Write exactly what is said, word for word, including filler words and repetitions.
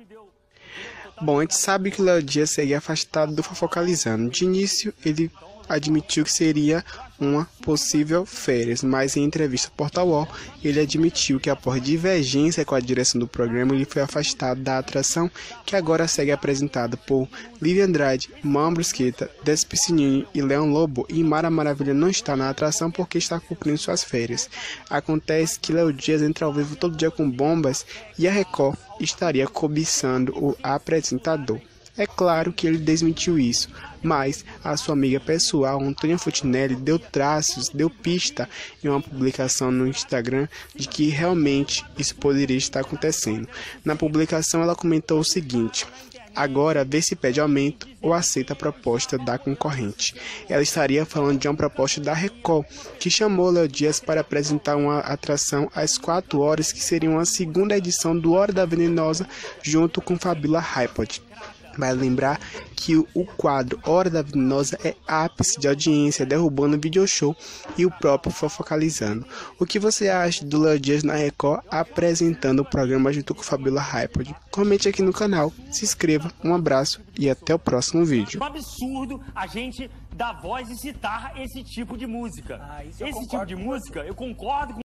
Bom, a gente sabe que o Léo Dias segue afastado do Fofocalizando. De início, ele admitiu que seria uma possível férias, mas em entrevista ao Portal U O L, ele admitiu que após divergência com a direção do programa, ele foi afastado da atração, que agora segue apresentada por Lívia Andrade, Mão Brusqueta, Despicininho e Leão Lobo, e Mara Maravilha não está na atração porque está cumprindo suas férias. Acontece que Léo Dias entra ao vivo todo dia com bombas e a Record estaria cobiçando o apresentador. É claro que ele desmentiu isso, mas a sua amiga pessoal, Antônia Fontinelli, deu traços, deu pista em uma publicação no Instagram de que realmente isso poderia estar acontecendo. Na publicação ela comentou o seguinte: agora vê se pede aumento ou aceita a proposta da concorrente. Ela estaria falando de uma proposta da Record, que chamou Léo Dias para apresentar uma atração às quatro horas, que seria uma segunda edição do Hora da Venenosa, junto com Fabiola Hypod. Vale lembrar que o quadro Hora da Venenosa é ápice de audiência, derrubando o video show e o próprio Fofocalizando. O que você acha do Léo Dias na Record apresentando o programa junto com Fabiola Hypod? Comente aqui no canal, se inscreva, um abraço e até o próximo vídeo. É um absurdo a gente dar voz e citar esse tipo de música. Ah, isso eu esse concordo tipo de com música, eu concordo com